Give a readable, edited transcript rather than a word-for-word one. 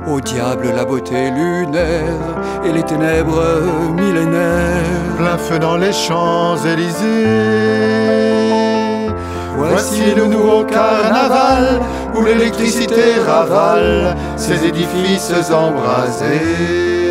Au diable la beauté lunaire et les ténèbres millénaires. Plein feu dans les Champs-Élysées. Voici le nouveau carnaval où l'électricité ravale ces édifices embrasés.